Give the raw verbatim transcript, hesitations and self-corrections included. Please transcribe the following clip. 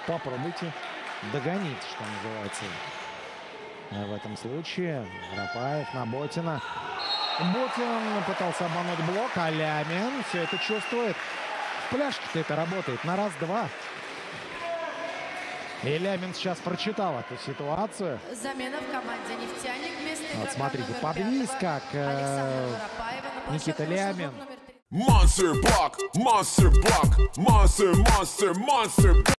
попробуйте догонить, что называется. В этом случае Воропаев на Ботина. Ботин пытался обмануть блок, а Лямин все это чувствует. В пляжке-то это работает на раз-два. И Лямин сейчас прочитал эту ситуацию. Замена в команде «Нефтяник». Вот смотрите, подвис как э, Никита Лямин. Monster block, monster block, monster, monster, monster.